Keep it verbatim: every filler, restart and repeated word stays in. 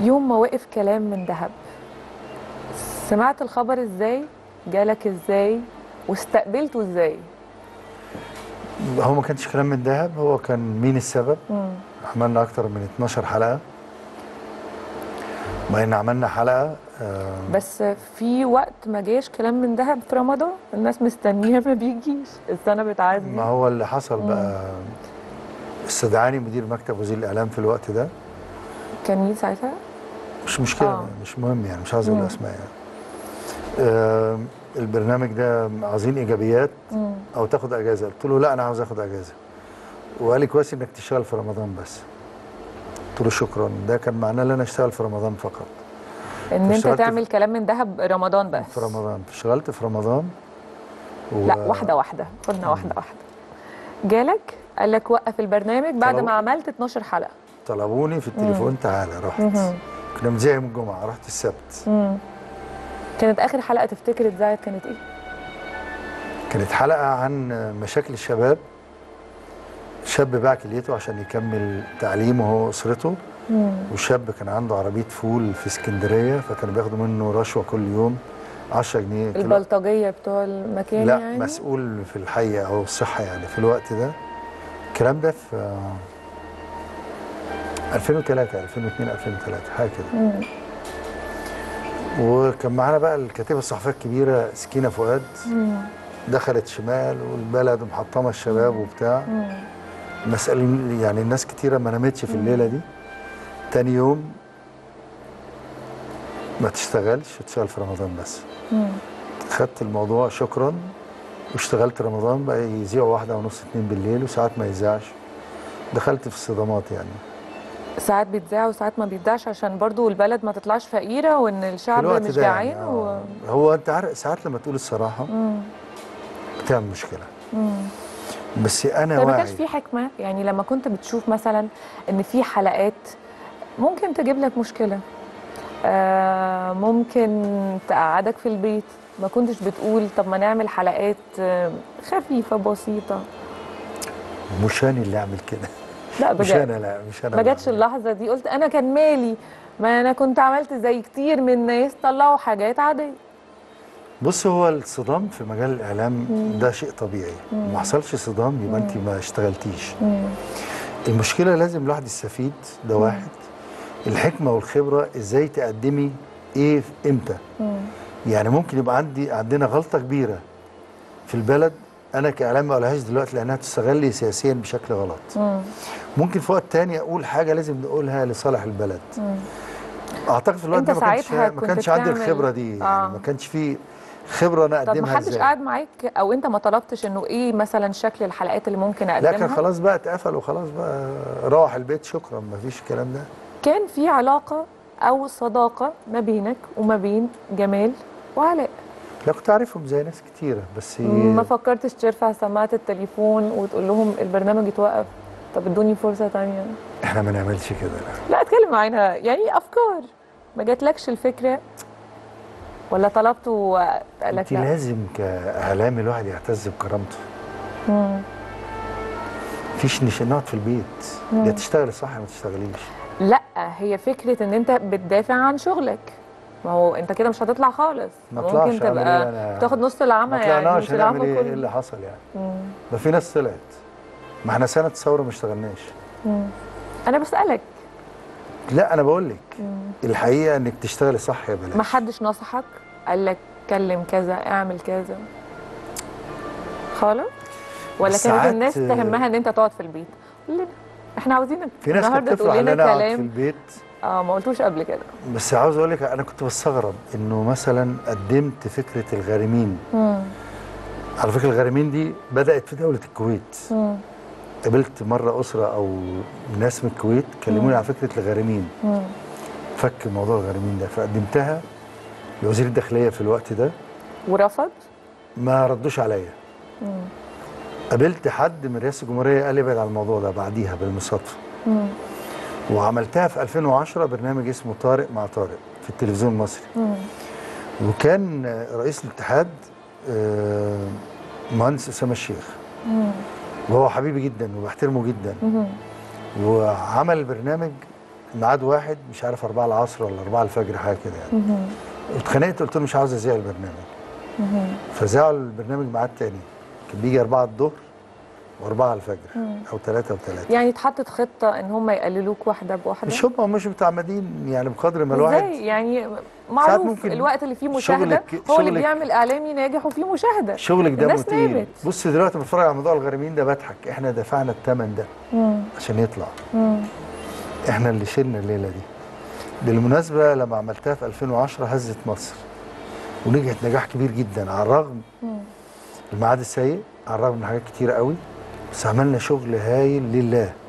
يوم ما وقف كلام من دهب، سمعت الخبر ازاي؟ جالك ازاي؟ واستقبلته ازاي؟ هو ما كانش كلام من دهب، هو كان مين السبب؟ مم. عملنا اكتر من اتناشر حلقه. ما ان عملنا حلقه آه بس في وقت ما جاش كلام من دهب في رمضان، الناس مستنيه ما بيجيش، السنه بتعدي. ما هو اللي حصل مم. بقى، استدعاني مدير مكتب وزير الاعلام في الوقت ده. كان مين ساعتها؟ مش مشكله آه. مش مهم يعني، مش عايز اقول مم. اسماء يعني. آه البرنامج ده عايزين ايجابيات مم. او تاخد اجازه. قلت له لا، انا عاوز اخد اجازه. وقال لي كويس انك تشتغل في رمضان بس. قلت له شكرا. ده كان معناه ان انا اشتغل في رمضان فقط، ان انت فاشتغلت تعمل كلام من دهب رمضان بس. في رمضان. اشتغلت في رمضان و... لا، واحده واحده، خدنا واحده واحده. جالك قال لك وقف البرنامج بعد طلب... ما عملت اتناشر حلقه. طلبوني في التليفون. مم. تعالى. رحت. مم. كنا مذيع يوم الجمعه، رحت السبت. مم. كانت اخر حلقه تفتكر اتذاعت كانت ايه؟ كانت حلقه عن مشاكل الشباب. شاب باع كليته عشان يكمل تعليمه هو واسرته. مم. وشاب كان عنده عربيه فول في اسكندريه، فكانوا بياخدوا منه رشوه كل يوم عشرة جنيه. البلطجيه بتوع المكان لا يعني؟ مسؤول في الحي او الصحه يعني في الوقت ده. الكلام ده في ألفين وتلاتة ألفين واتنين ألفين وتلاتة حاجه كده. مم. وكان معانا بقى الكاتبه الصحفيه الكبيره سكينه فؤاد. مم. دخلت شمال والبلد ومحطمه الشباب وبتاع. مسألة يعني الناس كتيره ما نامتش في الليله دي. تاني يوم ما تشتغلش، تشتغل في رمضان بس. مم. خدت الموضوع شكرا واشتغلت رمضان. بقى يذيعوا واحده ونص اتنين بالليل وساعات ما يذاعش. دخلت في الصدمات يعني. ساعات بيتذاع وساعات ما بيتذاعش عشان برضو البلد ما تطلعش فقيره وان الشعب مش جعان يعني و... آه. هو انت عارف ساعات لما تقول الصراحه مم. بتعمل مشكله. مم. بس انا طيب واعي. ما كانش في حكمه يعني لما كنت بتشوف مثلا ان في حلقات ممكن تجيب لك مشكله، آه ممكن تقعدك في البيت، ما كنتش بتقول طب ما نعمل حلقات خفيفه بسيطه؟ مش انا اللي اعمل كده. لا بجد. مش انا لا مش انا ما جاتش اللحظه دي قلت انا كان مالي؟ ما انا كنت عملت زي كتير من الناس طلعوا حاجات عاديه. بص، هو الصدام في مجال الاعلام مم. ده شيء طبيعي. مم. ما حصلش صدام يبقى مم. انت ما اشتغلتيش. مم. المشكله لازم الواحد يستفيد. ده مم. واحد. الحكمه والخبره ازاي تقدمي ايه امتى. مم. يعني ممكن يبقى عندي عندنا غلطه كبيره في البلد، انا كاعلام ما اقولهاش دلوقتي لانها تستغل سياسيا بشكل غلط. مم. ممكن في وقت تاني اقول حاجه لازم نقولها لصالح البلد. مم. اعتقد في الوقت انت ده ما كانش ساعتها ما كانش عندي الخبره دي. آه. يعني ما كانش في خبره انا طب اقدمها ما حدش ازاي. قاعد معاك او انت ما طلبتش انه ايه مثلا شكل الحلقات اللي ممكن اقدمها؟ لا كان خلاص بقى اتقفل وخلاص بقى روح البيت شكرا، ما فيش الكلام ده. كان في علاقه او صداقه ما بينك وما بين جمال وعلاء؟ لا كنت عارفهم زي ناس كتيره بس ما فكرتش ترفع سماعه التليفون وتقول لهم البرنامج يتوقف، طب ادوني فرصه ثانيه؟ احنا ما نعملش كده. لا لا اتكلم معانا يعني افكار، ما جاتلكش الفكره ولا طلبته وقال لك انت لا؟ لازم كاعلامي الواحد يعتز بكرامته. مم. مفيش نش- نقعد في البيت. مم. يا تشتغلي صح يا ما تشتغليش. لا، هي فكره ان انت بتدافع عن شغلك، ما هو انت كده مش هتطلع خالص. ما ممكن اطلعش اعمل تبقى ايه انا؟ تاخد نص العمى ما يعني طلعناش مش هنعمل العمى ايه؟ كله. ايه اللي حصل يعني؟ مم. ده في ناس طلعت. ما احنا سنه الثوره ما اشتغلناش. مم. انا بسالك. لا انا بقول لك الحقيقه انك تشتغلي صح يا بلاش. ما حدش نصحك قال لك كلم كذا اعمل كذا خالص؟ ولا كانت الناس تهمها ان انت تقعد في البيت؟ قول لنا احنا عاوزينك في ناس كانت تفرح ان انا اقعد في البيت. اه ما قلتوش قبل كده. بس عاوز اقول لك انا كنت بستغرب انه مثلا قدمت فكره الغارمين. مم. على فكره الغارمين دي بدات في دوله الكويت. مم. قابلت مره اسره او ناس من الكويت كلموني على فكره الغارمين. مم. فك موضوع الغارمين ده فقدمتها لوزير الداخليه في الوقت ده ورفض؟ ما ردوش عليا. قابلت حد من رئاسه الجمهوريه قال لي ابعد عن الموضوع ده بعديها بالمصادفه. مم. وعملتها في ألفين وعشرة برنامج اسمه طارق مع طارق في التلفزيون المصري. مم. وكان رئيس الاتحاد مهندس اسامه الشيخ. مم. وهو حبيبي جدا وبحترمه جدا. مم. وعمل البرنامج ميعاد واحد مش عارف أربعة العصر ولا أربعة الفجر حاجه كده يعني. اتخانقت قلت له مش عاوز اذيع البرنامج. فذاعوا البرنامج ميعاد تاني، كان بيجي أربعة الظهر وأربعة الفجر او ثلاثة وثلاثة. يعني اتحطت خطه ان هم يقللوك واحده بواحده؟ مش هم مش متعمدين يعني، بقدر ما الواحد ازاي يعني؟ معروف الوقت اللي فيه مشاهده هو اللي بيعمل اعلامي ناجح وفيه مشاهده. شغلك ده الناس تقيل. نامت. بص دلوقتي بتفرج على موضوع الغريمين ده بضحك، احنا دفعنا الثمن ده مم. عشان يطلع. مم. احنا اللي شلنا الليله دي. بالمناسبه لما عملتها في ألفين وعشرة هزت مصر ونجحت نجاح كبير جدا، على الرغم مم. الميعاد السيء، على الرغم من حاجات كتيره قوي، بس عملنا شغل هايل لله.